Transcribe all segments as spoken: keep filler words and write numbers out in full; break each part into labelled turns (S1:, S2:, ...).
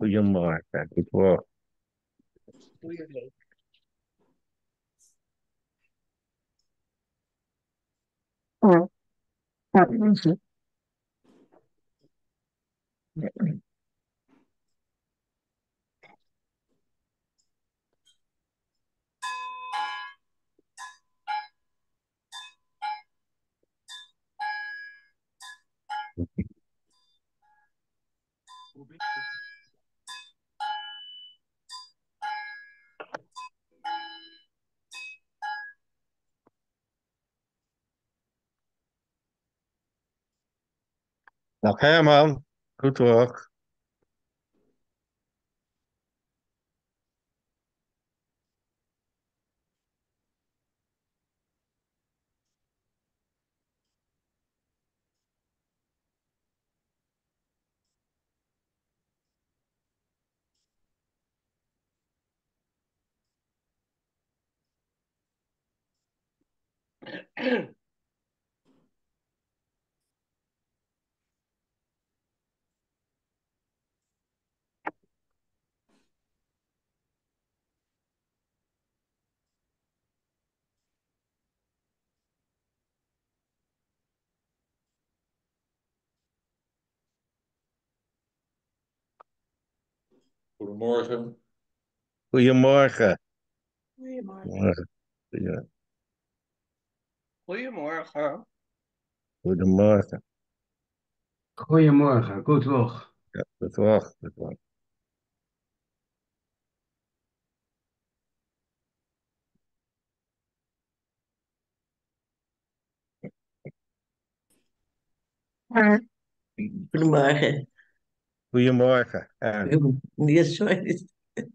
S1: Goedemorgen. Goed hoor.
S2: Goeiedag.
S1: Dag Herman. Goed hoor.
S3: Goedemorgen.
S1: Goedemorgen.
S2: Goedemorgen.
S1: Goedemorgen. Goedemorgen.
S2: Goedemorgen.
S1: Goedemorgen.
S4: Goedemorgen, goed toch?
S1: Ja, goed hoor. Goed hoor.
S5: Goedemorgen.
S1: Goedemorgen. Ja.
S5: Ja, sorry.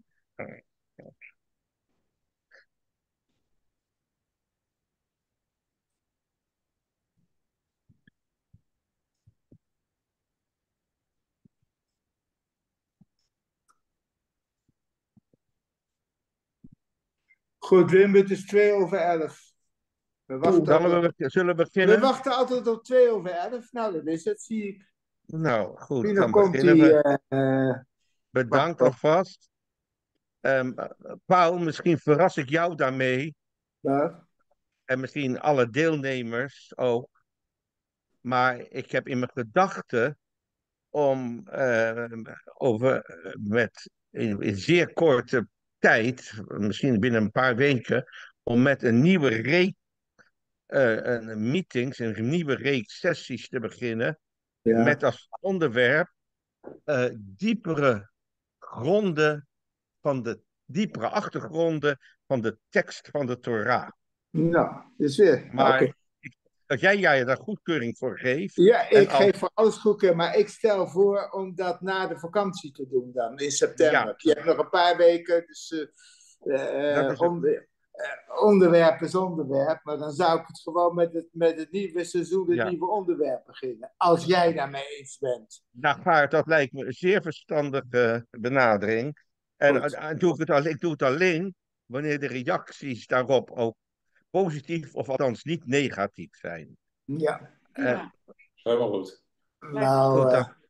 S6: Goed, Wim, het is twee over elf. We wachten,
S1: Zullen
S6: altijd,
S1: we, zullen we
S6: we
S1: beginnen?
S6: wachten altijd op twee over elf. Nou, dat is het, zie ik.
S1: Nou, goed.
S6: Pino
S1: Dan
S6: komt
S1: beginnen
S6: die...
S1: we.
S6: eh, eh,
S1: Bedankt
S6: wacht,
S1: alvast. Ehm, Paul, misschien verras ik jou daarmee.
S6: wacht.
S1: En misschien alle deelnemers ook. Maar ik heb in mijn gedachten om eh, over eh, met in, in zeer korte tijd, misschien binnen een paar weken, om met een nieuwe reeks eh, een meetings, een nieuwe reeks sessies te beginnen, met
S6: Ja.
S1: als onderwerp eh, diepere gronden van de diepere achtergronden van de tekst van de Torah.
S6: Nou, dus weer.
S1: Maar
S6: Oké.
S1: ik- dat jij, jij daar goedkeuring voor geeft.
S6: Ja,
S1: En
S6: ik
S1: als,
S6: geef voor alles goed, maar ik stel voor om dat na de vakantie te doen dan, in
S1: ja,
S6: september. Je hebt nog een paar weken, dus eh,
S1: dat
S6: eh,
S1: is
S6: onder, eh, onderwerp is onderwerp. Maar dan zou ik het gewoon met het, met het nieuwe seizoen, het
S1: ja.
S6: nieuwe onderwerp beginnen. Als jij daarmee eens bent.
S1: Nou, Vaart, dat lijkt me een zeer verstandige benadering. En
S6: Goed.
S1: eh, doe ik, het al, ik doe het alleen wanneer de reacties daarop ook positief of althans niet negatief zijn.
S6: Ja.
S1: En,
S2: Ja,
S3: Helemaal goed.
S6: Nou,
S1: goed,
S6: eh,
S1: dan,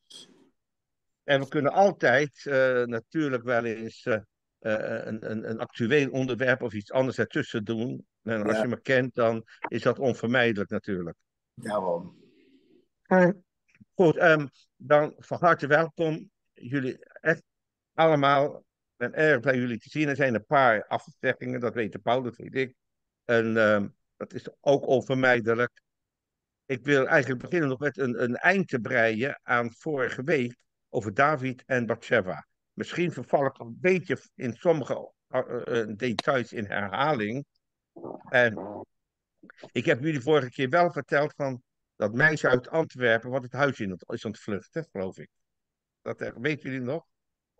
S1: en we kunnen altijd eh, natuurlijk wel eens eh, eh, een, een, een actueel onderwerp of iets anders ertussen doen. En als
S6: ja,
S1: je me kent, dan is dat onvermijdelijk natuurlijk.
S6: daarom.
S1: Goed, ehm, dan van harte welkom. Jullie echt allemaal. Ik ben erg blij jullie te zien. Er zijn een paar afzeggingen, dat weet Paul, dat weet ik. En ehm, dat is ook onvermijdelijk. Ik wil eigenlijk beginnen nog met een, een eind te breien aan vorige week over David en Bathsheba. Misschien verval ik een beetje in sommige uh, uh, details in herhaling. En ik heb jullie vorige keer wel verteld van dat meisje uit Antwerpen, wat het huis in is ontvlucht, geloof ik. Dat, eh, weten jullie nog?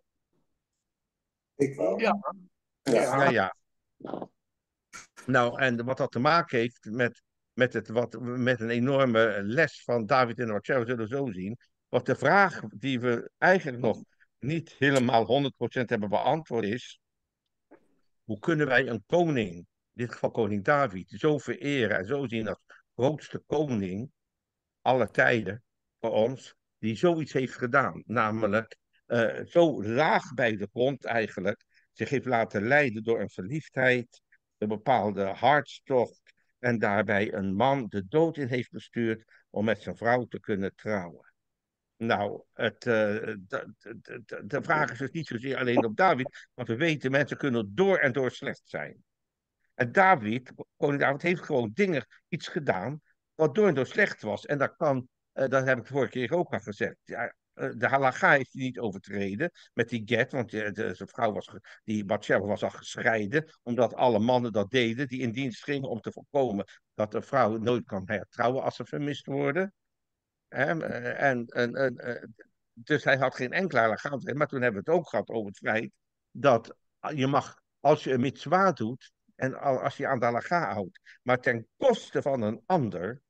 S6: Ik wel.
S2: ja,
S1: Ja,
S2: ja.
S1: ja. Nou, en wat dat te maken heeft met, met, het, wat, met een enorme les van David en Bathsheba, zullen we zo zien. Wat de vraag die we eigenlijk nog niet helemaal honderd procent hebben beantwoord is: hoe kunnen wij een koning, in dit geval koning David, zo vereren en zo zien als grootste koning aller tijden voor ons, die zoiets heeft gedaan? Namelijk eh, zo laag bij de grond eigenlijk zich heeft laten leiden door een verliefdheid, een bepaalde hartstocht en daarbij een man de dood in heeft bestuurd om met zijn vrouw te kunnen trouwen. Nou, het, eh, de, de, de, de vraag is dus niet zozeer alleen op David, want we weten mensen kunnen door en door slecht zijn. En David, koning David, heeft gewoon dingen, iets gedaan wat door en door slecht was. En dat kan, eh, dat heb ik de vorige keer ook al gezegd. Ja, eh, de halacha heeft hij niet overtreden met die get, want eh, de, zijn vrouw was, ge- die Batsheva was al gescheiden, omdat alle mannen dat deden die in dienst gingen om te voorkomen dat een vrouw nooit kan hertrouwen als ze vermist worden. Hè, eh, en, en, en, eh, dus hij had geen enkele halacha. Maar toen hebben we het ook gehad over het feit dat je mag, als je een mitzwa doet, en al- als je aan de halacha houdt, maar ten koste van een ander,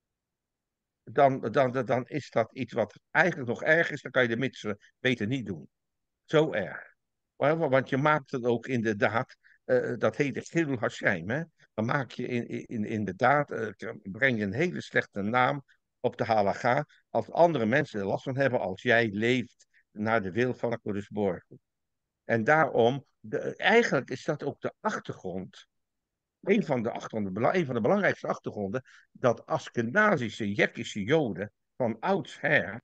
S1: dan, dan, dan, dan is dat iets wat eigenlijk nog erg is. Dan kan je de mitzwa beter niet doen. Zo erg. Wel, Want je maakt het ook inderdaad, eh, dat heet het Chilul Hashem, hè? Dan maak je in, in, inderdaad, eh, breng je een hele slechte naam op de halacha, als andere mensen er last van hebben, als jij leeft naar de wil van de Borg. En daarom, de, eigenlijk is dat ook de achtergrond, een van de, achtergronden, bela- een van de belangrijkste achtergronden, dat Askenazische, Jekische Joden van oudsher,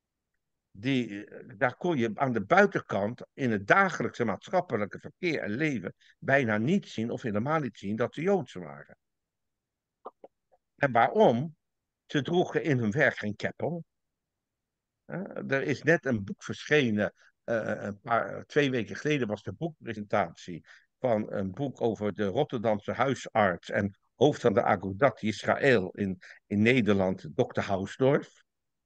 S1: die, eh, daar kon je aan de buitenkant in het dagelijkse maatschappelijke verkeer en leven bijna niet zien of helemaal niet zien dat ze Joods waren. En waarom? Ze droegen in hun werk geen keppel. Eh, Er is net een boek verschenen, eh, een paar, twee weken geleden was de boekpresentatie van een boek over de Rotterdamse huisarts en hoofd van de Agudat Israël in, in Nederland, dokter Hausdorff.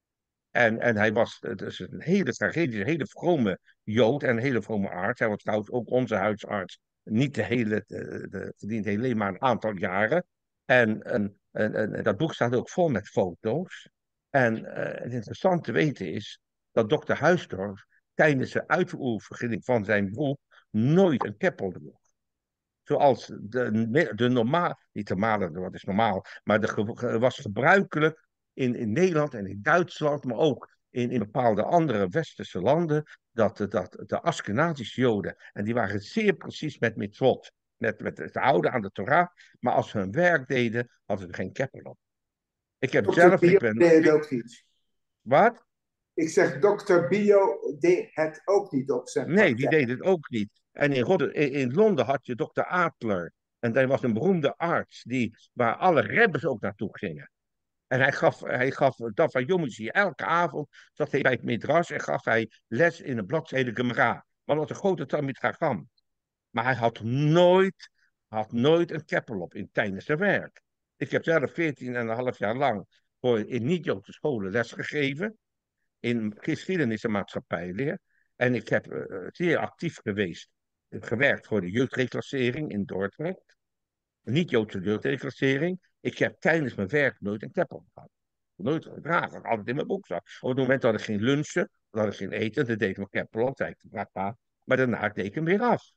S1: En, en hij was dus een hele tragedische, een hele vrome Jood en een hele vrome arts. Hij was trouwens ook onze huisarts. Niet de hele, de, de, verdient alleen maar een aantal jaren. En, en, en, en dat boek staat ook vol met foto's. En eh, het interessante te weten is dat dokter Huisdorf tijdens de uitoefening van zijn beroep nooit een keppel droeg. Zoals de, de normaal, niet normale, wat is normaal, maar de, ge- was gebruikelijk in, in Nederland en in Duitsland, maar ook in, in bepaalde andere westerse landen, dat, de- dat de Askenazische Joden, en die waren zeer precies met mitzvot, met, met het houden aan de Torah, maar als ze hun werk deden, hadden ze geen keppel op. Ik heb
S6: dokter
S1: zelf,
S6: Bio
S1: ik ben,
S6: deed het ook niet.
S1: wat?
S6: Ik zeg, dokter Bio deed het ook niet op zijn
S1: Nee, die
S6: praktijk.
S1: deed het ook niet. En in, Rotter- in, in Londen had je dokter Adler. En hij was een beroemde arts die, waar alle rebbes ook naartoe gingen. En hij gaf, hij gaf dat van Jomuzie. Elke avond zat hij bij het Midras en gaf hij les in de bladzijde Gemara. Maar dat was een grote Talmid Chacham. Maar hij had nooit, had nooit een keppel op in, tijdens zijn werk. Ik heb zelf veertien en een half jaar lang voor, in niet-Joodse scholen lesgegeven. In geschiedenis en maatschappijleer. En ik heb eh, zeer actief geweest, eh, gewerkt voor de jeugdreclassering in Dordrecht. Niet-Joodse jeugdreclassering. Ik heb tijdens mijn werk nooit een keppel gehad. Nooit gedragen, altijd in mijn broekzak. Op het moment dat ik ging lunchen, dat ik ging eten, dan deed ik mijn keppel op, zei ik "Prima." Maar daarna deed ik hem weer af.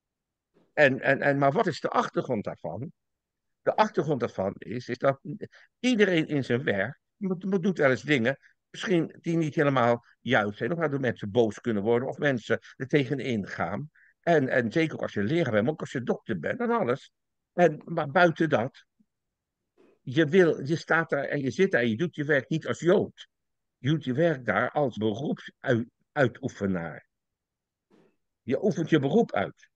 S1: En, en, en, maar wat is de achtergrond daarvan? De achtergrond daarvan is, is dat iedereen in zijn werk moet- doet wel eens dingen, misschien die niet helemaal juist zijn, of waardoor mensen boos kunnen worden, of mensen er tegenin gaan. En, en zeker als je leraar bent, maar ook als je dokter bent en alles. En, maar buiten dat, je, wil, je staat daar en je zit daar en je doet je werk niet als Jood. Je doet je werk daar als beroepsuitoefenaar. Je oefent je beroep uit.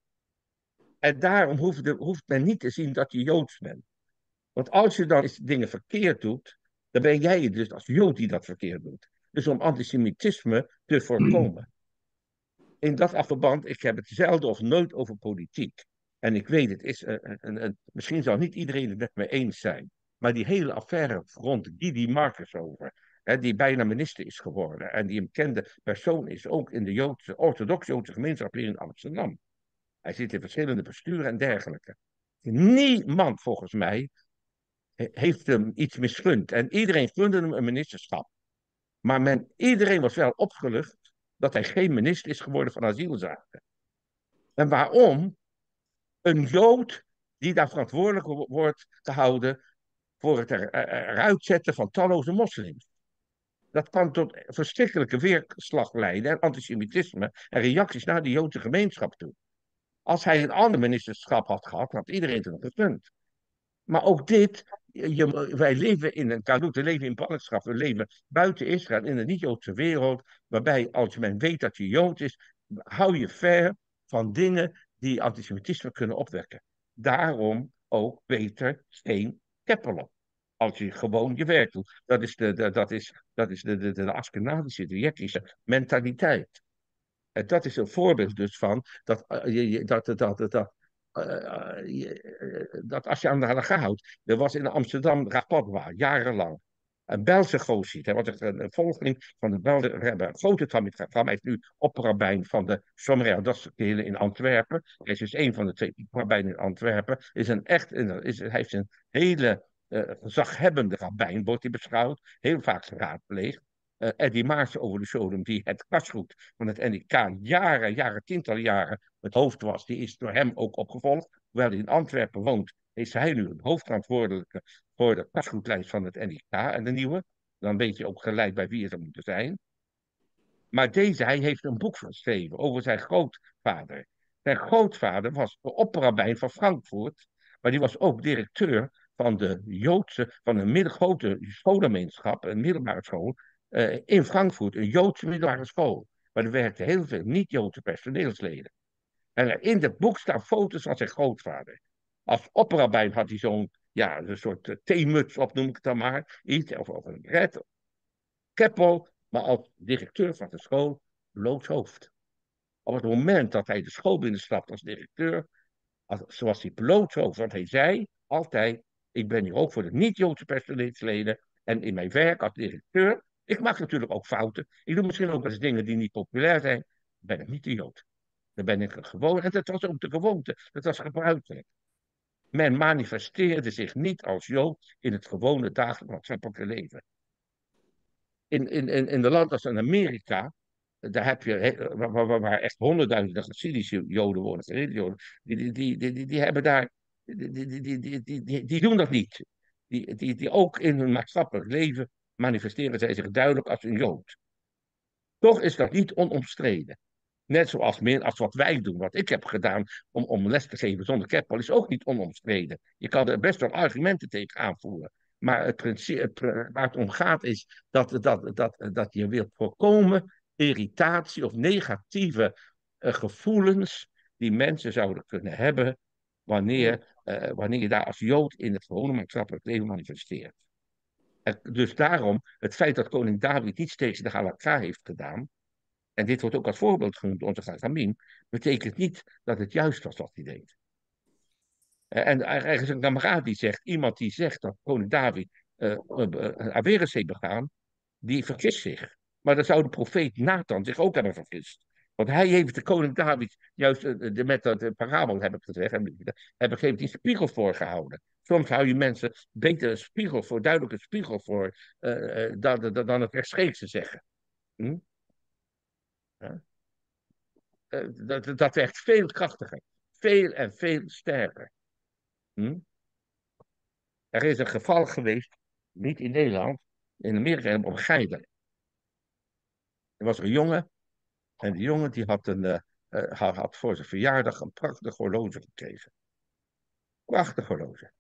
S1: En daarom hoeft, de, hoeft men niet te zien dat je Joods bent. Want als je dan eens dingen verkeerd doet, dan ben jij het dus als Jood die dat verkeerd doet. Dus om antisemitisme te voorkomen. In dat verband, ik heb het zelden of nooit over politiek. En ik weet, het is, een, een, een, misschien zal niet iedereen het met me eens zijn. Maar die hele affaire rond Gidi Marcus over, hè, die bijna minister is geworden. En die een bekende persoon is, ook in de Joodse, orthodox-Joodse gemeenschap hier in Amsterdam. Hij zit in verschillende besturen en dergelijke. Niemand volgens mij heeft hem iets misgund. En iedereen gunde hem een ministerschap. Maar men, iedereen was wel opgelucht dat hij geen minister is geworden van asielzaken. En waarom? Een Jood die daar verantwoordelijk wordt gehouden voor het er, eruit zetten van talloze moslims. Dat kan tot verschrikkelijke weerslag leiden en antisemitisme en reacties naar de Joodse gemeenschap toe. Als hij een ander ministerschap had gehad, had iedereen het nog gekund. Maar ook dit, je, wij leven in een kadoet, we leven in ballingschap, we leven buiten Israël, in de niet-Joodse wereld, waarbij als men weet dat je Jood is, hou je ver van dingen die antisemitisme kunnen opwekken. Daarom ook beter geen keppelen. Als je gewoon je werk doet. Dat is de, de, dat is, dat is de, de, de Askenazische, de Jekische mentaliteit. En dat is een voorbeeld dus van dat, uh, je, je- dat, dat, dat, dat, uh, je, uh, dat als je aan de halacha houdt. Er was in Amsterdam Rapatwa, jarenlang. Een Belgische gozer. Hij was echt een, een volgeling van de Belgische Rebbe. Een grote Talmid Chacham. Hij is nu opperrabijn van de Shomerei Hadassah in Antwerpen. Hij is dus een van de twee rabbijnen in Antwerpen. Is een echt, is, hij heeft een hele uh, gezaghebbende rabbijn, wordt hij beschouwd. Heel vaak geraadpleegd. Uh, Eddie Maarten over de Sodom, die het kasgoed van het N I K jaren, jaren, tientallen jaren het hoofd was, die is door hem ook opgevolgd. Hoewel hij in Antwerpen woont, is hij nu een hoofdverantwoordelijke voor de kasgoedlijst van het N I K en de nieuwe. Dan weet je ook gelijk bij wie het er moet zijn. Maar deze, hij heeft een boek geschreven over zijn grootvader. Zijn grootvader was de opperrabijn van Frankfurt, maar die was ook directeur van de Joodse, van een middelgrote schoolgemeenschap, een middelbare school, uh, in Frankfurt, een Joodse middelbare school. Maar er werkten heel veel niet-Joodse personeelsleden. En in dat boek staan foto's van zijn grootvader. Als opperrabijn had hij zo'n, ja, een soort uh, theemuts op, noem ik het dan maar. Iets, of, of een red, keppel, maar als directeur van de school, blootshoofd. Op het moment dat hij de school binnenstapt als directeur, als, zoals hij blootshoofd, want hij zei altijd, ik ben hier ook voor de niet-Joodse personeelsleden en in mijn werk als directeur, ik maak natuurlijk ook fouten. Ik doe misschien ook wel eens dingen die niet populair zijn, ben ik niet de Jood. Dan ben ik gewoon, en dat was ook de gewoonte, dat was gebruikelijk. Men manifesteerde zich niet als Jood in het gewone dagelijks maatschappelijke leven. In, in, in, in de landen als in Amerika, daar heb je, waar, waar, waar echt honderdduizenden Hasidische Joden wonen, Joden, die, die, die, die, die, die hebben daar, die, die, die, die, die, die, die doen dat niet. Die, die, die ook in hun maatschappelijk leven manifesteren zij zich duidelijk als een Jood. Toch is dat niet onomstreden. Net zoals meer als wat wij doen, wat ik heb gedaan om, om les te geven zonder keppel, is ook niet onomstreden. Je kan er best wel argumenten tegen aanvoeren. Maar het principe, het, waar het om gaat is dat, dat, dat, dat je wilt voorkomen irritatie of negatieve uh, gevoelens die mensen zouden kunnen hebben wanneer, uh, wanneer je daar als Jood in het gewone maatschappelijk leven manifesteert. En dus daarom, het feit dat koning David niets tegen de halakha heeft gedaan, en dit wordt ook als voorbeeld genoemd, onze Chachamim, betekent niet dat het juist was wat hij deed. En er is een kameraad die zegt, iemand die zegt dat koning David uh, uh, Averes heeft begaan, die vergist zich. Maar dan zou de profeet Nathan zich ook hebben vergist. Want hij heeft de koning David, juist uh, de, met de parabel heb ik gezegd, heb ik heeft die spiegel voorgehouden. Soms hou je mensen beter een spiegel voor, duidelijk een spiegel voor, uh, uh, dan, dan, dan het rechtstreeks te zeggen. Hm? Ja? Uh, dat, dat werkt veel krachtiger. Veel en veel sterker. Hm? Er is een geval geweest, niet in Nederland, in Amerika, op Geider. Er was een jongen, en die jongen die had, een, uh, uh, had voor zijn verjaardag een prachtig horloge gekregen. Prachtig horloge.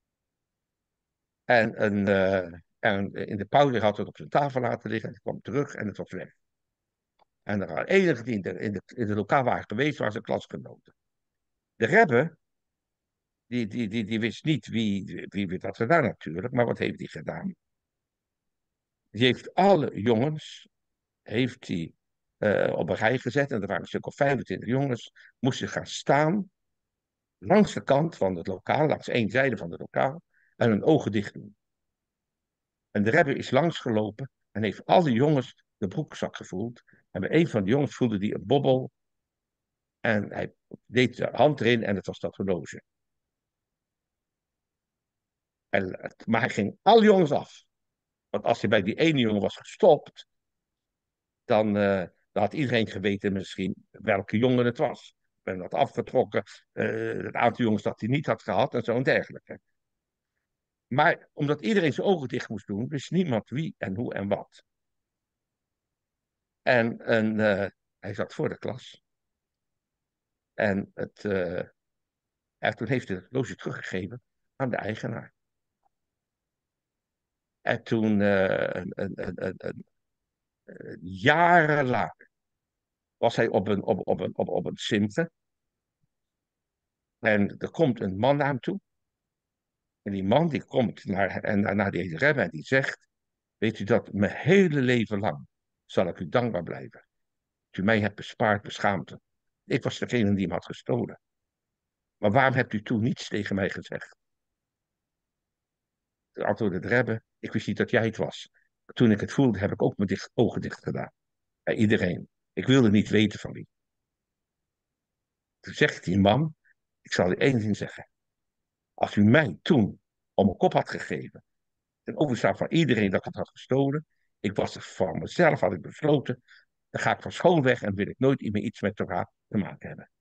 S1: En, een, uh, en in de pauze had het op zijn tafel laten liggen, en hij kwam terug en het was weg. En de enige die in de, in de, in de lokaal waren geweest, waren zijn klasgenoten. De Rebbe, die, die, die, die wist niet wie, wie, wie dat gedaan natuurlijk, maar wat heeft hij gedaan? Die heeft alle jongens, heeft hij uh, op een rij gezet, en er waren een stuk of vijfentwintig jongens, moesten gaan staan langs de kant van het lokaal, langs één zijde van het lokaal, en hun ogen dicht doen. En de Rebbe is langsgelopen en heeft alle jongens de broekzak gevoeld. En bij een van de jongens voelde hij een bobbel. En hij deed de hand erin en het was dat horloge. En, maar hij ging alle jongens af. Want als hij bij die ene jongen was gestopt, dan, uh, dan had iedereen geweten misschien welke jongen het was. En dat afgetrokken, uh, het aantal jongens dat hij niet had gehad en zo en dergelijke. Maar omdat iedereen zijn ogen dicht moest doen, wist niemand wie en hoe en wat. En, en eh, hij zat voor de klas. En het, eh, en toen heeft hij het horloge teruggegeven aan de eigenaar. En toen, eh, een, een, een, een, een, een- jaren later, was hij op een, op, op een, op, op een simte. En er komt een man naar hem toe. En die man die komt naar, en, naar deze rebbe en die zegt: weet u dat, mijn hele leven lang zal ik u dankbaar blijven. Dat u mij hebt bespaard beschaamte. Ik was degene die hem had gestolen. Maar waarom hebt u toen niets tegen mij gezegd? Toen antwoordde de rebbe: ik wist niet dat jij het was. Toen ik het voelde, heb ik ook mijn dicht, ogen dicht gedaan. Bij iedereen. Ik wilde niet weten van wie. Toen zegt die man: ik zal u één ding zeggen. Als u mij toen om mijn kop had gegeven, ten overstaan van iedereen dat ik het had gestolen, ik was er van mezelf, had ik besloten, dan ga ik van school weg en wil ik nooit meer iets met Torah te maken hebben.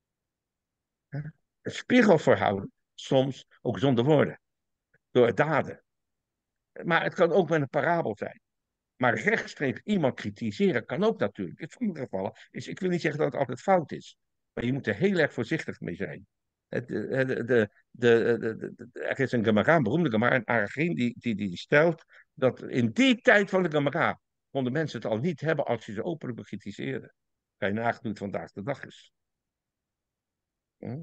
S1: Een spiegel voorhouden, soms ook zonder woorden, door daden. Maar het kan ook met een parabel zijn. Maar rechtstreeks iemand kritiseren kan ook natuurlijk. In sommige gevallen is, ik wil niet zeggen dat het altijd fout is, maar je moet er heel erg voorzichtig mee zijn. Het, de, de, de, de, de, de- er is een Gemara, een beroemde Gemara, een Arachin, die, die, die stelt dat in die tijd van de Gemara konden mensen het al niet hebben als je ze openlijk bekritiseerde. Kan je nagaan hoe het vandaag de dag is. Hm?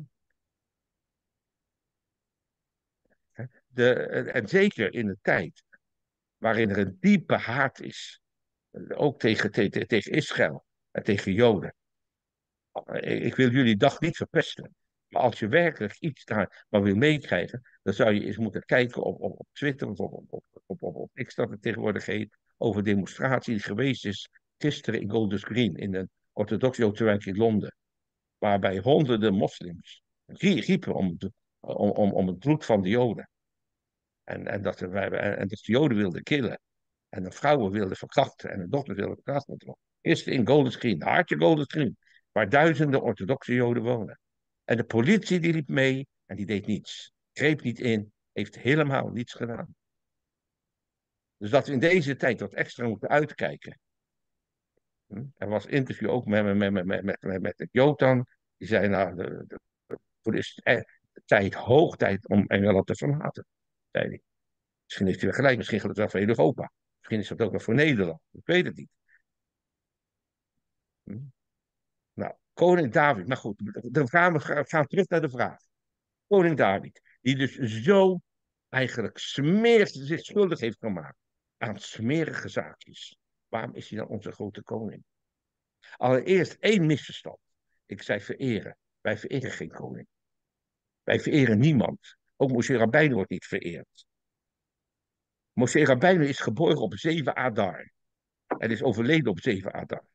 S1: De, en zeker in een tijd waarin er een diepe haat is, ook tegen, tegen, tegen Israël en tegen Joden. Ik wil jullie dag niet verpesten. Maar als je werkelijk iets daar maar wil meekrijgen, dan zou je eens moeten kijken op, op, op Twitter of op, op, op, op, op, op X dat het tegenwoordig heet, over een demonstratie die geweest is gisteren in Golders Green, in een orthodox-Joodse wijk in Londen, waarbij honderden moslims rie- riepen om, de, om, om, om het bloed van de Joden. En, en, dat, de, en, en dat de Joden wilden killen. En de vrouwen wilden verkrachten en de dochters wilden verkracht worden. Eerst in Golders Green, hartje Golders Green, waar duizenden orthodoxe Joden wonen. En de politie die liep mee en die deed niets. Greep niet in, heeft helemaal niets gedaan. Dus dat we in deze tijd wat extra moeten uitkijken. Hm? Er was interview ook met, met, met, met, met, met, met de Jotan. Die zei, nou, de, de, de, is de tijd, hoog tijd om Engeland te verlaten, zei hij. Misschien heeft hij wel gelijk, misschien geldt het wel voor heel Europa. Misschien is dat ook wel voor Nederland, ik weet het niet. Hm? Nou, koning David, maar goed, dan gaan we gaan terug naar de vraag. Koning David, die dus zo eigenlijk smerig, zich schuldig heeft gemaakt aan smerige zaakjes. Waarom is hij dan onze grote koning? Allereerst één misverstand. Ik zei vereren. Wij vereren geen koning. Wij vereren niemand. Ook Moshe Rabbeinu wordt niet vereerd. Moshe Rabbeinu is geboren op zeven Adar. En is overleden op zeven Adar.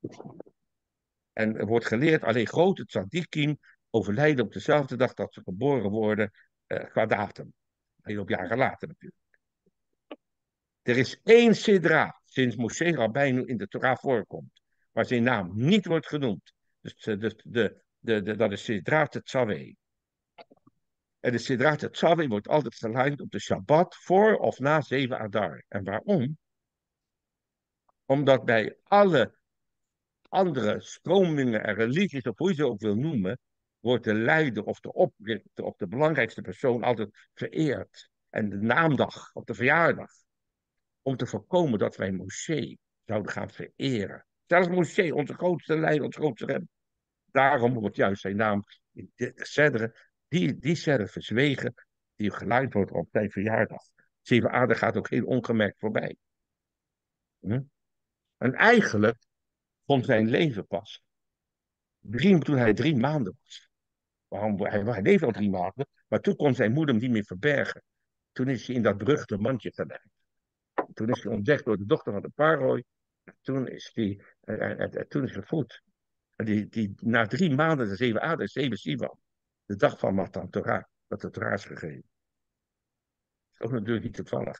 S1: En er wordt geleerd, alleen grote tzaddikim overlijden op dezelfde dag dat ze geboren worden, uh, qua datum. Heel op jaren later natuurlijk. Er is één sidra sinds Moshe Rabbeinu in de Torah voorkomt, waar zijn naam niet wordt genoemd. Dus de, de, de, de, de, dat is Sidra Tetzaveh. En de Sidra Tetzaveh wordt altijd gelijnd op de Shabbat voor of na zeven Adar. En waarom? Omdat bij alle andere stromingen en religies, of hoe je ze ook wil noemen, wordt de leider of de oprichter of de belangrijkste persoon altijd vereerd. En de naamdag of de verjaardag. Om te voorkomen dat wij Moshe zouden gaan vereren. Zelfs Moshe, onze grootste leider, onze grootste rem. Daarom wordt juist zijn naam in de Sedre, die, die Sedre verzwegen, die geleid wordt op zijn verjaardag. Zeven Aarde gaat ook heel ongemerkt voorbij. Hm? En eigenlijk vond zijn leven pas. Drie, toen hij drie maanden was. Waarom, hij, hij leefde al drie maanden, maar toen kon zijn moeder hem niet meer verbergen. Toen is hij in dat beruchte mandje gelegd. Toen is hij ontdekt door de dochter van de Paroi. Toen is hij, uh, uh, uh, toen is hij gevoed. En die, die, na drie maanden, de zeven aarde, zeven Sivan. De dag van Matan Torah, dat de Torah is gegeven. Dat is ook natuurlijk niet toevallig.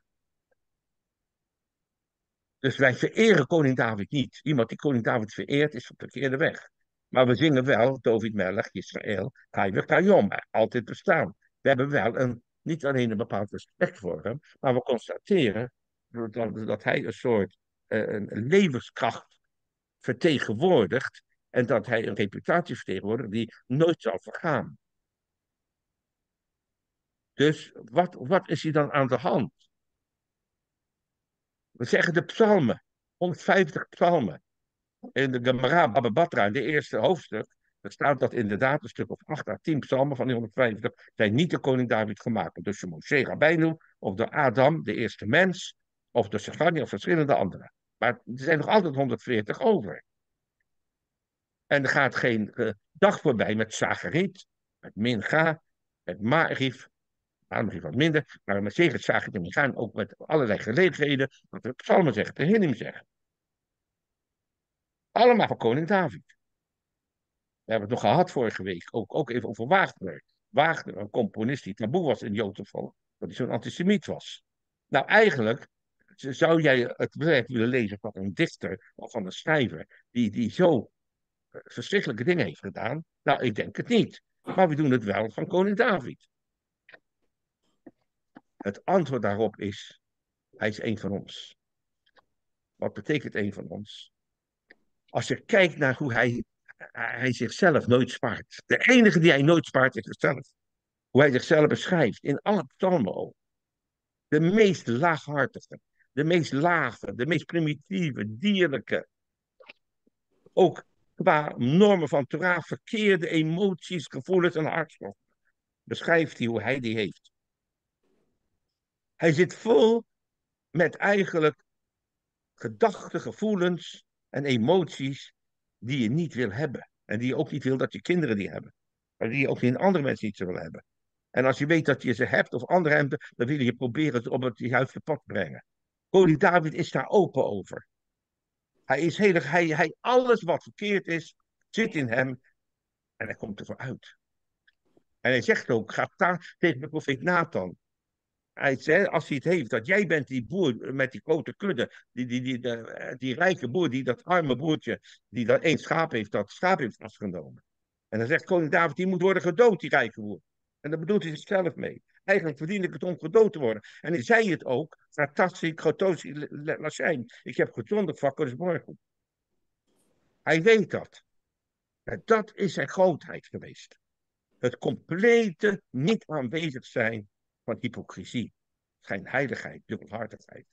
S1: Dus wij vereren koning David niet. Iemand die koning David vereert, is op de verkeerde weg. Maar we zingen wel, David Melech, Israël, Kaiwer Kayom, altijd bestaan. We hebben wel een, niet alleen een bepaald respect voor hem, maar we constateren dat, dat hij een soort uh, een levenskracht vertegenwoordigt en dat hij een reputatie vertegenwoordigt die nooit zal vergaan. Dus wat, wat is hier dan aan de hand? We zeggen de psalmen, honderdvijftig psalmen. In de Gemara Baba Batra, in de eerste hoofdstuk, er staat dat inderdaad een stuk of acht à tien psalmen van die honderdvijftig zijn niet door koning David gemaakt. Dus door Moshe Rabbeinu, of door Adam, de eerste mens, of door Zefania, of verschillende anderen. Maar er zijn nog altijd honderdveertig over. En er gaat geen uh, dag voorbij met Zachariet, met Mincha, met Ma'arif, nou, misschien wat minder, maar met zeker Zachariet en Mincha, en ook met allerlei gelegenheden, dat de psalmen zeggen, de Hinnim zeggen. Allemaal van koning David. We hebben het nog gehad vorige week, ook, ook even over Wagner. Wagner, een componist die taboe was in het Joodse volk, dat hij zo'n antisemiet was. Nou, eigenlijk zou jij het werk willen lezen van een dichter of van een schrijver die, die zo verschrikkelijke dingen heeft gedaan? Nou, ik denk het niet. Maar we doen het wel van koning David. Het antwoord daarop is, hij is een van ons. Wat betekent een van ons? Als je kijkt naar hoe hij, hij zichzelf nooit spaart. De enige die hij nooit spaart is zichzelf. Hoe hij zichzelf beschrijft, in alle psalmen ook. De meest laaghartige, de meest lage, de meest primitieve, dierlijke. Ook qua normen van Torah, verkeerde emoties, gevoelens en hartstochten. Beschrijft hij hoe hij die heeft. Hij zit vol met eigenlijk gedachten, gevoelens en emoties die je niet wil hebben. En die je ook niet wil dat je kinderen die hebben. Maar die je ook in andere mensen niet zullen hebben. En als je weet dat je ze hebt of anderen hebben, dan wil je proberen op het juiste pad te brengen. Koning David is daar open over. Hij is heel erg, hij, hij, alles wat verkeerd is, zit in hem en hij komt ervoor uit. En hij zegt ook, gaat daar tegen de profeet Nathan. Hij zegt, als hij het heeft, dat jij bent die boer met die grote kudde, die, die, die, die, die rijke boer, die dat arme boertje, die dat één schaap heeft, dat schaap heeft vastgenomen. En dan zegt koning David, die moet worden gedood, die rijke boer. En daar bedoelt hij zichzelf mee. Eigenlijk verdien ik het om gedood te worden. En hij zei het ook, Ratassi, Krotosi, Lasijn. Ik heb gezondigd vakkers morgen. Hij weet dat. En dat is zijn grootheid geweest. Het complete niet aanwezig zijn van hypocrisie, schijnheiligheid, dubbelhartigheid.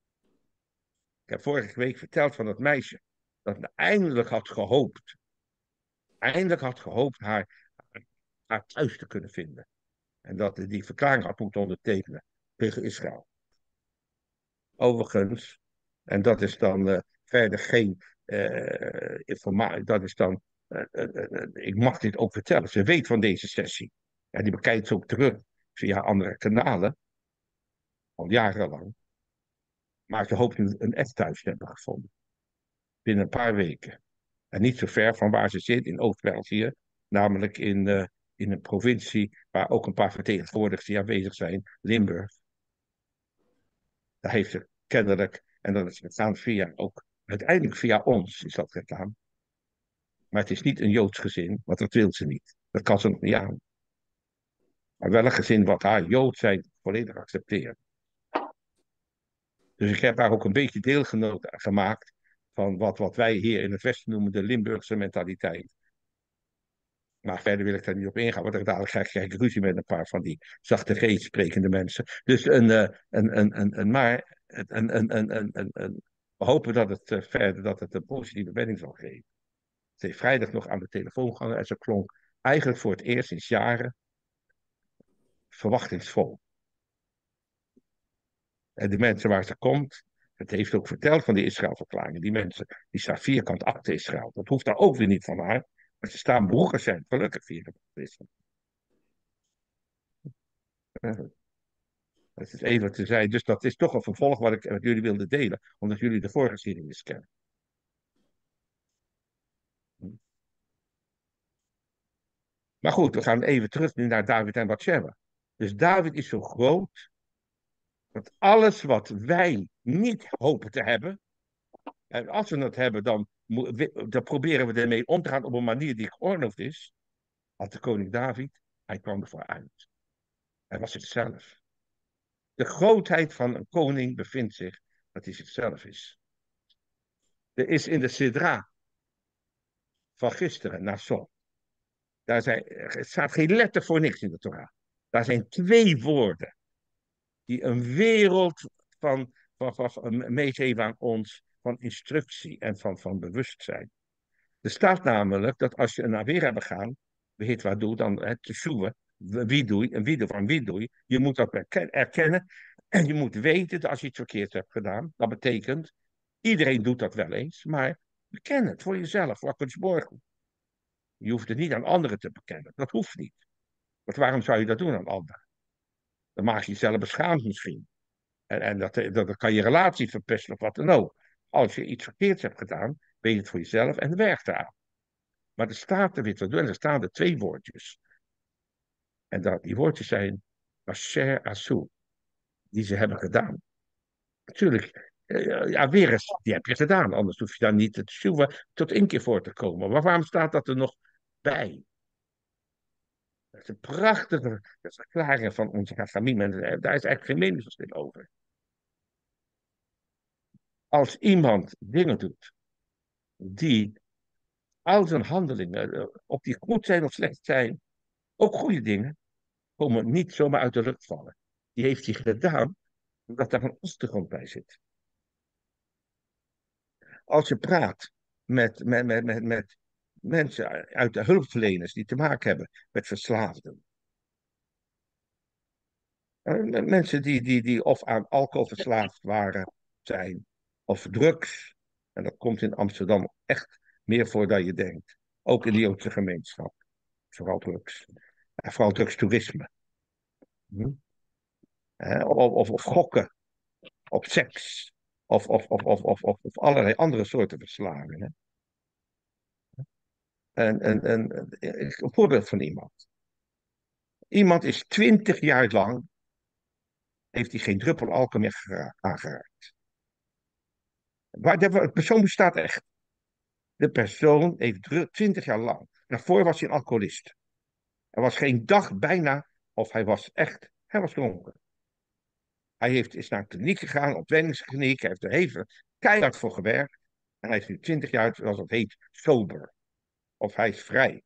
S1: Ik heb vorige week verteld van dat meisje dat eindelijk had gehoopt, eindelijk had gehoopt haar, haar thuis te kunnen vinden. En dat die verklaring had moeten ondertekenen tegen Israël. Overigens, en dat is dan uh, verder geen uh, informatie, dat is dan, uh, uh, uh, ik mag dit ook vertellen, ze weet van deze sessie. Ja, die bekijkt ze ook terug via andere kanalen, al jarenlang. Maar ze hoopt nu een echt thuis te hebben gevonden. Binnen een paar weken. En niet zo ver van waar ze zit, in Oost-België. Namelijk in, uh, in een provincie waar ook een paar vertegenwoordigers die aanwezig zijn. Limburg. Daar heeft ze kennelijk, en dat is gegaan via ook, uiteindelijk via ons is dat gedaan. Maar het is niet een Joods gezin, want dat wil ze niet. Dat kan ze nog niet aan. Maar wel een gezin wat haar Jood zijn volledig accepteert. Dus ik heb daar ook een beetje deelgenoot gemaakt van wat, wat wij hier in het Westen noemen de Limburgse mentaliteit. Maar verder wil ik daar niet op ingaan, want dan dadelijk krijg ik ruzie met een paar van die zachte G sprekende mensen. Dus een, uh, een, een, een, een maar een, een, een, een, een, een, we hopen dat het uh, verder dat het een positieve wending zal geven. Ze heeft vrijdag nog aan de telefoon gehangen en ze klonk eigenlijk voor het eerst sinds jaren verwachtingsvol. En de mensen waar ze komt, het heeft ook verteld van die Israëlverklaring. Die mensen, die staan vierkant achter Israël. Dat hoeft daar ook weer niet van haar. Maar ze staan broekers zijn, gelukkig vierkant achter Israël. Uh, dat is even wat ze zei. Dus dat is toch een vervolg wat ik met jullie wilde delen. Omdat jullie de voorgeschiedenis kennen. Maar goed, we gaan even terug nu naar David en Bathsheba. Dus David is zo groot dat alles wat wij niet hopen te hebben, en als we het hebben, dan, dan proberen we ermee om te gaan op een manier die geoorloofd is, had de koning David, hij kwam ervoor uit. Hij was zichzelf. De grootheid van een koning bevindt zich dat hij zichzelf is. Er is in de Sidra van gisteren naar zon. Daar zijn, er staat geen letter voor niks in de Torah. Daar zijn twee woorden die een wereld van, van, van, van meegeven aan ons, van instructie en van, van bewustzijn. Er staat namelijk dat als je een Avera begaan, weet wat doe, dan het teshuva, wie doe je, en wie van wie doe je, je moet dat erkennen en je moet weten dat als je iets verkeerd hebt gedaan, dat betekent, iedereen doet dat wel eens, maar beken het voor jezelf, wakker morgen. Je hoeft het niet aan anderen te bekennen, dat hoeft niet. Want waarom zou je dat doen aan anderen? Dan maak je jezelf beschaamd misschien. En, en dat, dat, dat kan je relatie verpesten of wat dan ook. Als je iets verkeerds hebt gedaan, weet je het voor jezelf en werkt eraan. Maar er staat er weer te doen en er staan er twee woordjes. En dat, die woordjes zijn Asher Asu, die ze hebben gedaan. Natuurlijk, eh, ja, weer eens, die heb je gedaan, anders hoef je daar niet te zoeken tot één keer voor te komen. Maar waarom staat dat er nog bij? Dat is een prachtige verklaring van onze Chachamim en daar is eigenlijk geen meningsverschil over. Als iemand dingen doet die al zijn handelingen, of die goed zijn of slecht zijn, ook goede dingen, komen niet zomaar uit de lucht vallen. Die heeft hij gedaan omdat daar een achtergrond bij zit. Als je praat met, met, met, met, met mensen uit de hulpverleners die te maken hebben met verslaafden. Mensen die, die, die of aan alcohol verslaafd waren, zijn, of drugs. En dat komt in Amsterdam echt meer voor dan je denkt. Ook in de Joodse gemeenschap. Vooral drugs. En vooral drugstoerisme. Hm? Of, of, of gokken. Op seks. Of, of, of, of, of, of, of allerlei andere soorten verslavingen. En, en, en, een voorbeeld van iemand. Iemand is twintig jaar lang, heeft hij geen druppel alcohol meer aangeraakt. Maar de persoon bestaat echt. De persoon heeft twintig jaar lang. Daarvoor was hij een alcoholist. Er was geen dag bijna of hij was echt, hij was dronken. Hij heeft, is naar een kliniek gegaan, opwenningskliniek. Hij heeft er even keihard voor gewerkt. En hij is nu twintig jaar, zoals het heet, sober. Of hij is vrij.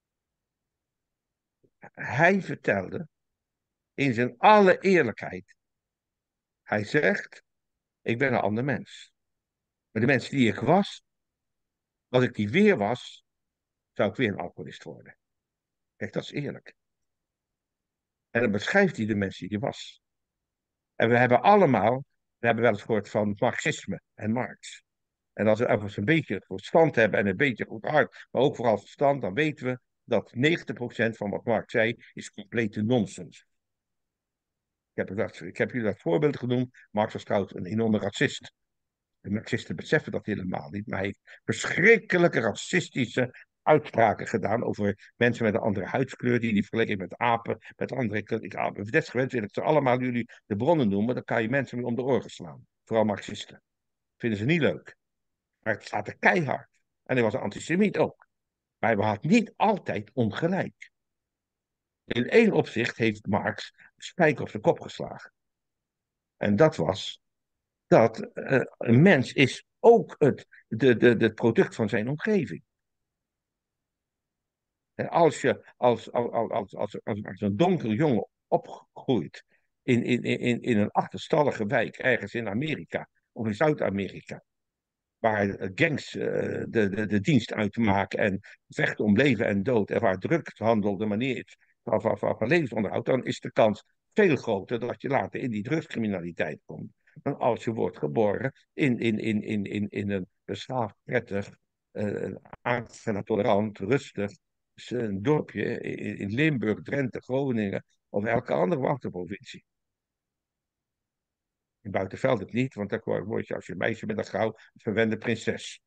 S1: Hij vertelde, in zijn alle eerlijkheid, hij zegt, ik ben een ander mens. Maar de mens die ik was, als ik die weer was, zou ik weer een alcoholist worden. Kijk, dat is eerlijk. En dan beschrijft hij de mens die hij was. En we hebben allemaal, we hebben wel eens gehoord van marxisme en Marx. En als we even een beetje verstand hebben en een beetje goed hart, maar ook vooral verstand, dan weten we dat negentig procent van wat Marx zei, is complete nonsens. Ik heb, dat, ik heb jullie dat voorbeeld genoemd. Marx was trouwens een enorme racist. De marxisten beseffen dat helemaal niet, maar hij heeft verschrikkelijke racistische uitspraken gedaan over mensen met een andere huidskleur, die die vergeleken met apen, met andere. Ik heb desgewenst wil ik ze allemaal jullie de bronnen noemen, dan kan je mensen mee om de oren slaan. Vooral marxisten. Vinden ze niet leuk. Maar het staat er keihard. En hij was een antisemiet ook. Maar hij had niet altijd ongelijk. In één opzicht heeft Marx de spijker op zijn kop geslagen. En dat was dat uh, een mens is ook het de, de, de product van zijn omgeving. En als je als, als, als, als, als, als een donkere jongen opgroeit in, in, in, in een achterstallige wijk ergens in Amerika of in Zuid-Amerika, waar gangs uh, de, de, de dienst uitmaken en vechten om leven en dood en waar drugshandel de manier is van, van, van, van levensonderhoud, dan is de kans veel groter dat je later in die drugscriminaliteit komt. Dan als je wordt geboren in, in, in, in, in, in een beschaafd, prettig, uh, aangenaam, tolerant, rustig een dorpje in, in Limburg, Drenthe, Groningen of elke andere wachtenprovincie. In Buitenveld het niet, want dan word je als je meisje bent, dan gauw een verwende prinses.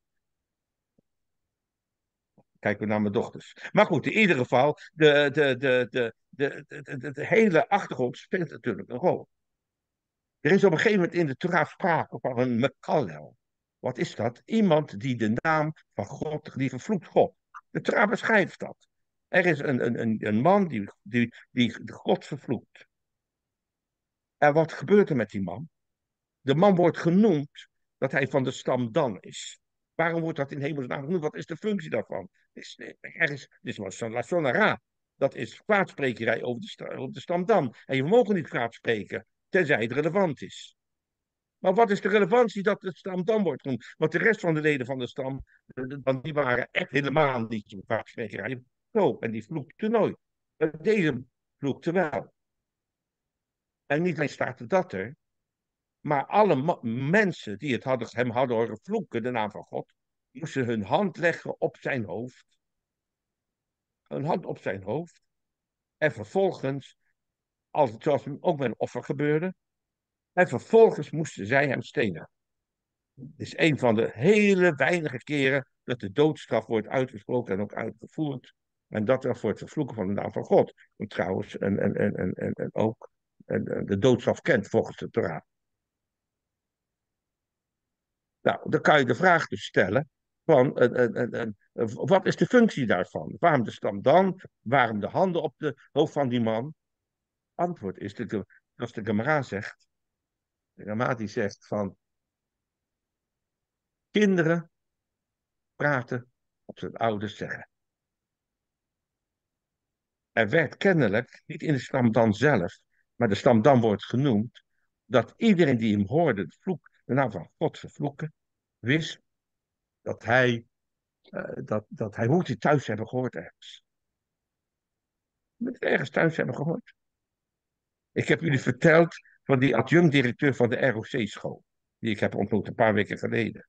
S1: Kijken we naar mijn dochters. Maar goed, in ieder geval, de, de, de, de, de, de, de, de hele achtergrond speelt natuurlijk een rol. Er is op een gegeven moment in de Torah sprake van een Mekallel. Wat is dat? Iemand die de naam van God, die vervloekt God. De Torah beschrijft dat. Er is een, een, een, een man die, die, die God vervloekt. En wat gebeurt er met die man? De man wordt genoemd dat hij van de stam Dan is. Waarom wordt dat in hemelsnaam genoemd? Wat is de functie daarvan? Is, er is, dit was la sonara. Dat is kwaadsprekerij over de, sta- over de stamdam. En je mag niet kwaadspreken, tenzij het relevant is. Maar wat is de relevantie dat de stamdam wordt genoemd? Want de rest van de leden van de stam, dan die waren echt helemaal niet zo kwaadsprekerij. Zo, en die vloekte nooit. Maar deze vloekte wel. En niet alleen staat er dat er, maar alle ma- mensen die het hadden, hem hadden horen vloeken, de naam van God, moesten hun hand leggen op zijn hoofd. Hun hand op zijn hoofd. En vervolgens, als het zoals ook met een offer gebeurde, en vervolgens moesten zij hem stenen. Het is een van de hele weinige keren dat de doodstraf wordt uitgesproken en ook uitgevoerd. En dat wel voor het vervloeken van de naam van God. En trouwens, en, en, en, en, en, en ook en, en de doodstraf kent volgens de Torah. Nou, dan kan je de vraag dus stellen van, en, en, en, en, wat is de functie daarvan? Waarom de stam dan? Waarom de handen op het hoofd van die man? Antwoord is, de, als de Gemara zegt, de Gemara die zegt van, kinderen praten op zijn ouders zeggen. Er werd kennelijk, niet in de stamdam zelf, maar de stamdam wordt genoemd, dat iedereen die hem hoorde de, vloek, de naam van God vervloeken, wist dat hij, uh, dat, dat hij moet hij thuis hebben gehoord ergens. Moet het ergens thuis hebben gehoord. Ik heb jullie verteld van die adjunct-directeur van de R O C-school, die ik heb ontmoet een paar weken geleden.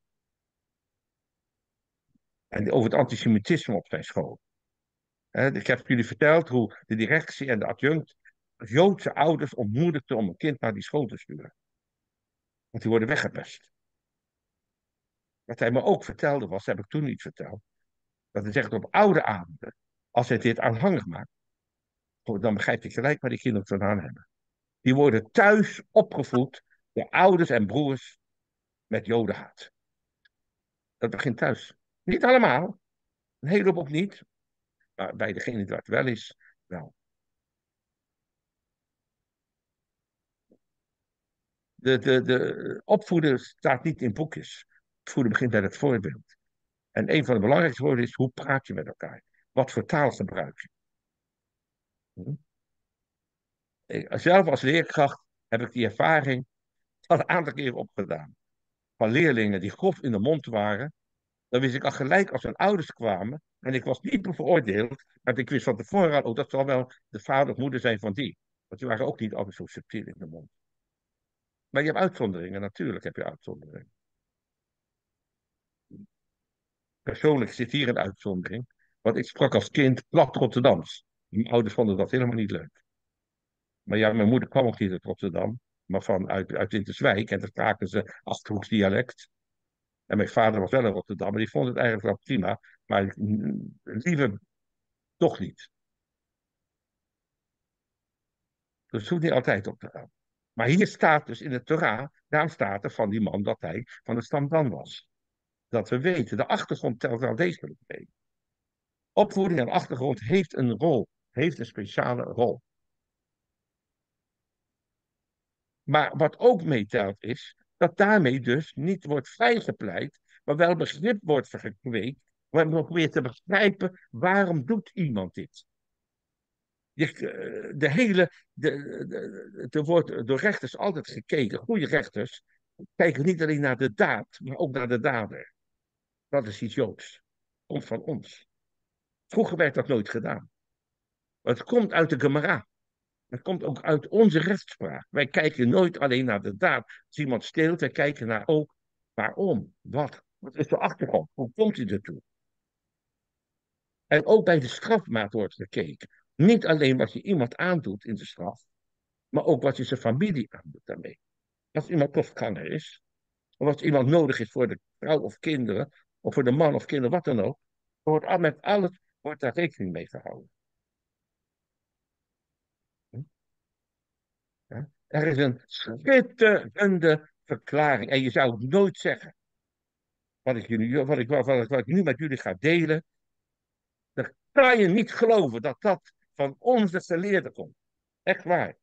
S1: En over het antisemitisme op zijn school. He, ik heb jullie verteld hoe de directie en de adjunct Joodse ouders ontmoedigden om een kind naar die school te sturen. Want die worden weggepest. Wat hij me ook vertelde was, heb ik toen niet verteld, dat hij zegt op oude avonden, als hij dit aanhangig maakt, dan begrijp ik gelijk waar die kinderen vandaan hebben. Die worden thuis opgevoed door ouders en broers met jodenhaat. Dat begint thuis. Niet allemaal, een hele hoop ook niet, maar bij degene die het wel is, wel. De, de, de opvoeden staat niet in boekjes. Opvoeden begint bij het voorbeeld. En een van de belangrijkste woorden is, hoe praat je met elkaar? Wat voor taal gebruik je? Hm? Ik, zelf als leerkracht heb ik die ervaring al een aantal keren opgedaan. Van leerlingen die grof in de mond waren. Dan wist ik al gelijk als hun ouders kwamen. En ik was niet veroordeeld. Maar ik wist van tevoren al, oh, dat zal wel de vader of moeder zijn van die. Want die waren ook niet altijd zo subtiel in de mond. Maar je hebt uitzonderingen, natuurlijk heb je uitzonderingen. Persoonlijk zit hier een uitzondering. Want ik sprak als kind plat Rotterdams. Mijn ouders vonden dat helemaal niet leuk. Maar ja, mijn moeder kwam ook niet uit Rotterdam. Maar van uit, uit Winterswijk. En dan spraken ze Achterhoeks dialect. En mijn vader was wel in Rotterdam. Maar die vond het eigenlijk wel prima. Maar mm, liever toch niet. Dus het hoeft niet altijd op te gaan. Maar hier staat dus in de Torah. Daarom staat er van die man dat hij van de stam Dan was. Dat we weten. De achtergrond telt wel degelijk mee. Opvoeding en achtergrond heeft een rol. Heeft een speciale rol. Maar wat ook meetelt is, dat daarmee dus niet wordt vrijgepleit, maar wel begrip wordt gekweekt, waar we proberen te begrijpen, waarom doet iemand dit? Je, eh, de hele, de, de, er wordt door rechters altijd gekeken, goede rechters, kijken niet alleen naar de daad, maar ook naar de dader. Dat is iets Joods. Komt van ons. Vroeger werd dat nooit gedaan. Maar het komt uit de Gemara. Het komt ook uit onze rechtspraak. Wij kijken nooit alleen naar de daad. Als iemand steelt, wij kijken naar ook waarom, wat. Wat is de achtergrond? Hoe komt hij ertoe? En ook bij de strafmaat wordt gekeken. Niet alleen wat je iemand aandoet in de straf, maar ook wat je zijn familie aandoet daarmee. Als iemand kostganger is, of als iemand nodig is voor de vrouw of kinderen, of voor de man of kinderen, wat dan ook, wordt al met alles wordt daar rekening mee gehouden. Ja? Er is een schitterende verklaring. En je zou het nooit zeggen. Wat ik, jullie, wat, ik, wat, ik, wat ik nu met jullie ga delen. Dan kan je niet geloven dat dat van onze geleerden komt. Echt waar.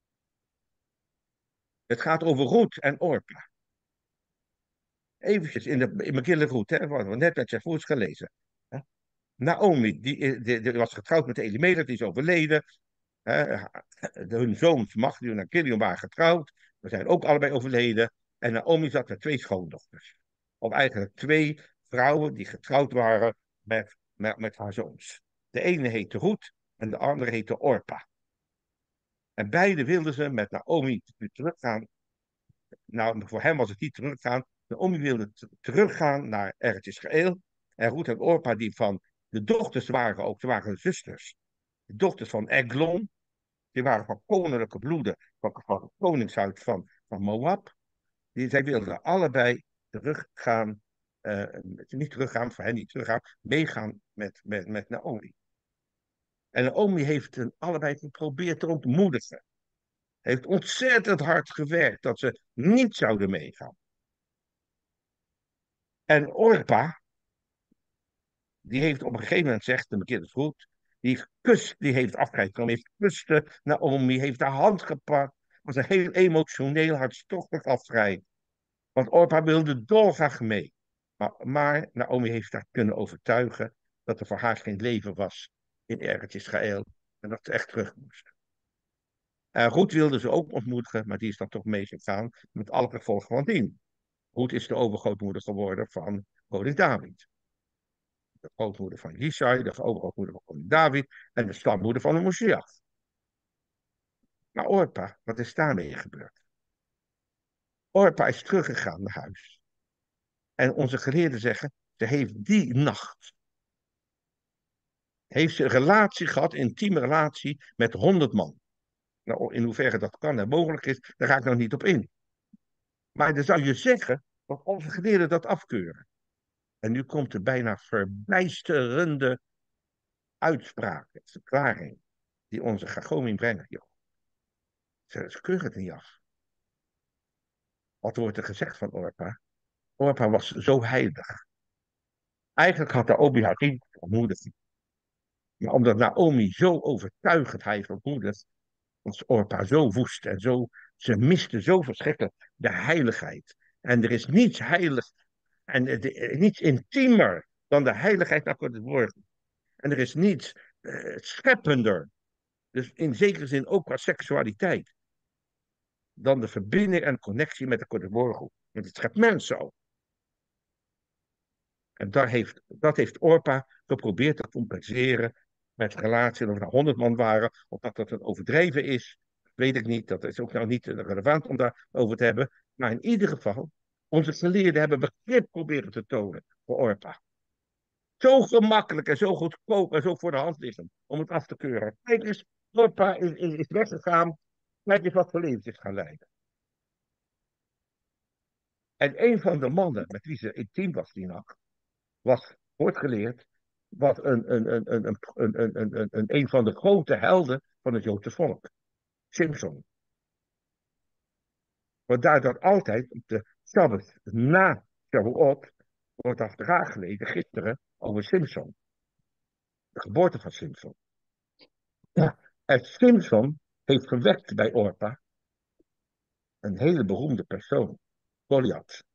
S1: Het gaat over Ruth en Orpa. Eventjes in, de, in mijn kille Ruth, hè, wat we net met Jeffroes gelezen. Hè? Naomi, die, die, die, die was getrouwd met Elimelech, die is overleden. Hè, hun zoons Machteld en Kilion waren getrouwd. We zijn ook allebei overleden. En Naomi zat met twee schoondochters. Of eigenlijk twee vrouwen die getrouwd waren met, met, met haar zoons. De ene heette Ruth en de andere heette Orpa. En beide wilden ze met Naomi teruggaan. Nou, voor hem was het niet teruggaan. Naomi wilde t- teruggaan naar Eretz Israël. En Ruth en Orpa, die van de dochters waren ook, ze waren zusters. De dochters van Eglon, die waren van koninklijke bloeden, van, van het koningshuis van, van Moab. Die, zij wilden allebei teruggaan, uh, niet teruggaan, voor hen niet teruggaan, meegaan met, met, met Naomi. En Naomi heeft hen allebei geprobeerd te ontmoedigen. Heeft ontzettend hard gewerkt dat ze niet zouden meegaan. En Orpa, die heeft op een gegeven moment zegt, de bekende goed, die heeft gekust, die heeft afscheid genomen, heeft gekust Naomi, heeft haar hand gepakt. Het was een heel emotioneel, hartstochtelijk afscheid. Want Orpa wilde dolgraag mee. Maar, maar Naomi heeft haar kunnen overtuigen dat er voor haar geen leven was in Eretz Israël. En dat ze echt terug moest. En Ruth wilde ze ook ontmoedigen, maar die is dan toch meegegaan met alle gevolgen van dien. Ruth is de overgrootmoeder geworden van koning David. De grootmoeder van Jishai, de overgrootmoeder van koning David en de stammoeder van de Moshiach. Maar Orpa, wat is daarmee gebeurd? Orpa is teruggegaan naar huis. En onze geleerden zeggen, ze heeft die nacht, heeft ze een relatie gehad, een intieme relatie met honderd man. Nou, in hoeverre dat kan en mogelijk is, daar ga ik nog niet op in. Maar dan zou je zeggen, dat onze geleerden dat afkeuren. En nu komt er bijna verbijsterende uitspraak, verklaring, die onze Chachomim brengen. Joh. Ze keuren het niet af. Wat wordt er gezegd van Orpa? Orpa was zo heilig. Eigenlijk had Naomi haar niet ontmoedigd. Maar omdat Naomi zo overtuigend hij heeft ontmoedigd, was Orpa zo woest en zo, ze miste zo verschrikkelijk de heiligheid. En er is niets heilig en de, niets intiemer dan de heiligheid naar het woord. En er is niets uh, scheppender, dus in zekere zin ook qua seksualiteit, dan de verbinding en connectie met de Kodeborgo, met het schepmens zo. En daar heeft, dat heeft Orpa geprobeerd te compenseren met relaties, of er honderd man waren, of dat dat een overdreven is, weet ik niet. Dat is ook nou niet relevant om daarover te hebben. Maar in ieder geval, onze geleerden hebben begrip proberen te tonen voor Orpa. Zo gemakkelijk en zo goedkoop en zo voor de hand liggen om het af te keuren. Kijk eens, Orpa is, is, is weggegaan. Kijk eens wat voor leven is gaan leiden. En een van de mannen met wie ze intiem was die nacht, was, wordt geleerd, wat een, een, een, een, een, een, een, een, een, een van de grote helden van het Joodse volk. Simson. Want daar dat altijd op de Sabbat na Shavuot wordt achteraan geleden, gisteren, over Simson. De geboorte van Simson. Ja, en Simson heeft gewekt bij Orpa een hele beroemde persoon, Goliath.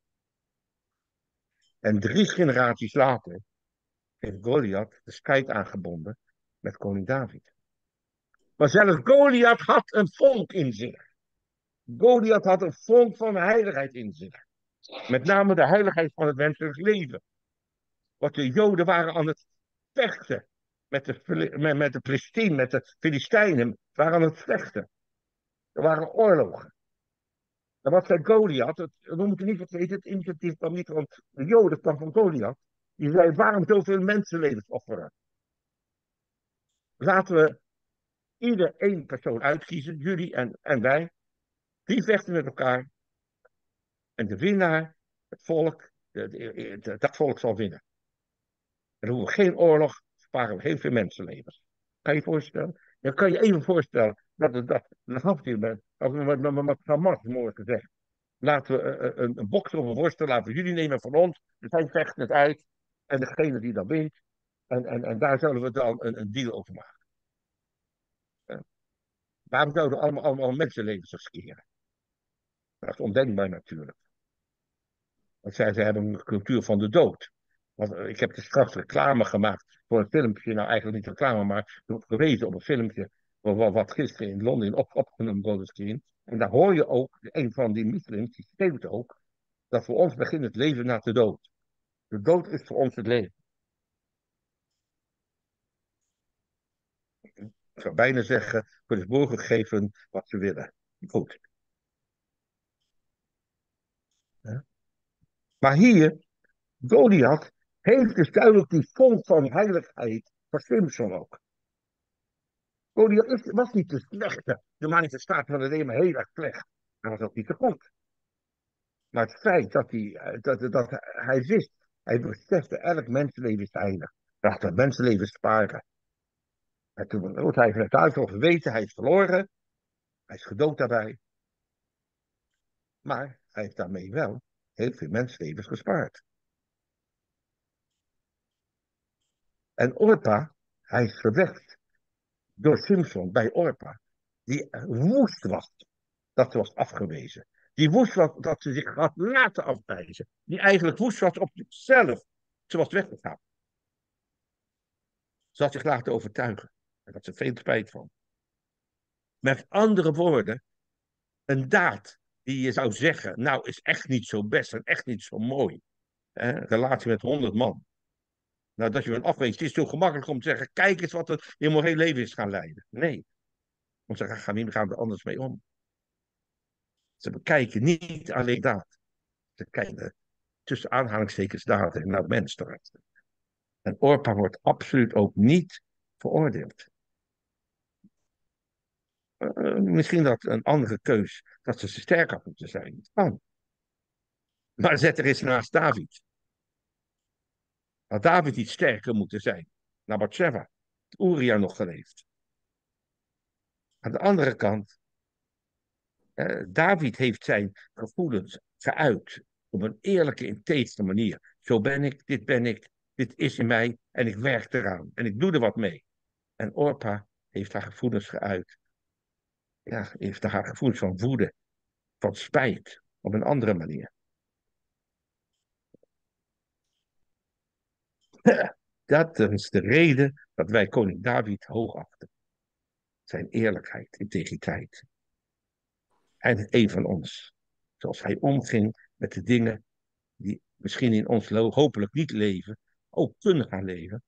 S1: En drie generaties later heeft Goliath de strijd aangebonden met koning David. Maar zelfs Goliath had een volk in zich. Goliath had een vonk van heiligheid in zich. Met name de heiligheid van het wenselijk leven. Want de Joden waren aan het vechten met de, met, met de Filistijnen, met de Filistijnen, waren aan het vechten. Er waren oorlogen. En wat zei Goliath? Het, we moeten niet vergeten, het initiatief kwam niet van de Joden, het kwam van Goliath. Die zei, waarom zoveel mensenlevens offeren? Laten we ieder één persoon uitkiezen, jullie en, en wij. Die vechten met elkaar. En de winnaar, het volk, de, de, de, dat volk zal winnen. En dan hoeven we geen oorlog, sparen we heel veel mensenlevens. Kan je je voorstellen? Dan kan je even voorstellen dat het dat een afdeal bent. Als we met, met, met Hamas morgen zeggen. Laten we uh, een, een bokser of een worster, laten we jullie nemen van ons. Dus hij vecht het uit. En degene die dan wint. En, en, en daar zouden we dan een, een deal over maken. Ja. Waarom zouden we allemaal, allemaal mensenlevens riskeren? Dat is ondenkbaar natuurlijk. Want zij, zij hebben een cultuur van de dood. Want eh, ik heb dus straks reclame gemaakt voor een filmpje. Nou, eigenlijk niet reclame, maar gewezen op een filmpje. Wat, wat- wat gisteren in Londen op, opgenomen wordt misschien. En daar hoor je ook, een van die moslims, die schreeuwt ook, dat voor ons begint het leven na de dood. De dood is voor ons het leven. Ik zou bijna zeggen, voor de burger geven wat ze willen. Goed. Ja. Maar hier, Goliath heeft dus duidelijk die vonk van heiligheid van Simpson ook. Goliath is- was niet de slechte. De manifestatie van het leven heel erg slecht. Hij was ook niet te goed. Maar het feit dat hij, eh, dat, dat hij wist, hij besefte, elk mensenleven is heilig. Laat het mensenleven sparen. En toen wordt hij vanuit thuis al geweten, hij is verloren. Hij is gedood daarbij. Maar hij heeft daarmee wel heel veel mensenlevens gespaard. En Orpa, hij is gewekt door Simpson bij Orpa, die woest was dat ze was afgewezen. Die woest was dat ze zich had laten afwijzen. Die eigenlijk woest was op zichzelf. Ze was weggegaan. Ze had zich laten overtuigen. Daar had ze veel spijt van. Met andere woorden, een daad die je zou zeggen, nou is echt niet zo best en echt niet zo mooi. Hè? Relatie met honderd man. Nou, dat je een afwees, het is zo gemakkelijk om te zeggen, kijk eens wat er in mijn hele leven is gaan leiden. Nee. Want ze gaan, niet, gaan er anders mee om. Ze bekijken niet alleen daad. Ze kijken tussen aanhalingstekens daden naar mens eruit. En Orpa wordt absoluut ook niet veroordeeld. Uh, misschien dat een andere keus, dat ze sterker had moeten zijn. Het kan. Maar zet er eens naast David. Had David iets sterker moeten zijn. Naar Bathsheba. Had Uria nog geleefd. Aan de andere kant, uh, David heeft zijn gevoelens geuit op een eerlijke, integere manier. Zo ben ik, dit ben ik, dit is in mij en ik werk eraan. En ik doe er wat mee. En Orpa heeft haar gevoelens geuit. Ja, heeft haar gevoelens van woede, van spijt, op een andere manier. Dat is de reden dat wij koning David hoogachten. Zijn eerlijkheid, integriteit. En een van ons. Zoals hij omging met de dingen die misschien in ons hopelijk niet leven, ook kunnen gaan leven.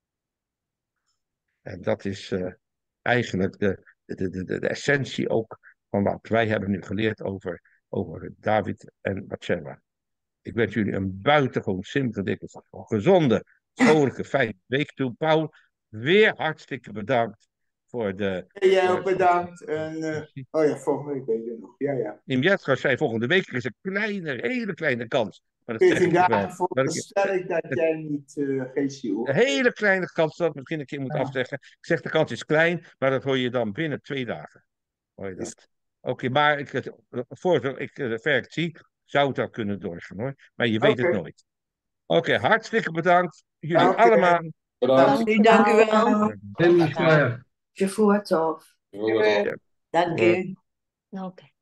S1: En dat is uh, eigenlijk de, de, de, de, de essentie ook van wat wij hebben nu geleerd over, over David en Bathsheba. Ik wens jullie een buitengewoon simpele, dikke, gezonde, vrolijke, fijne week toe. Paul, weer hartstikke bedankt voor de...
S6: En jij ook bedankt. En, uh, oh ja, volgende week ben je nog. Ja, ja.
S1: Imjetra zei, volgende week is een kleine, hele kleine kans. Maar dat
S6: veertien
S1: zeg ik wel.
S6: dagen voor stel ik dat jij niet uh, G C O.
S1: Een hele kleine kans dat ik misschien een keer moet
S6: Ja.
S1: afzeggen. Ik zeg, de kans is klein, maar dat hoor je dan binnen twee dagen. Hoor je dat? Oké, okay, maar ik, het, voor ik het werk zie, zou het dan kunnen doorgaan hoor. Maar je weet
S6: Okay.
S1: het nooit. Oké, okay, hartstikke bedankt. Jullie
S6: Okay.
S1: allemaal.
S3: Bedankt.
S5: Dank u, dank u wel.
S4: Heel graag.
S2: Je voert of.
S5: Dank u.
S1: Ja.
S5: Oké.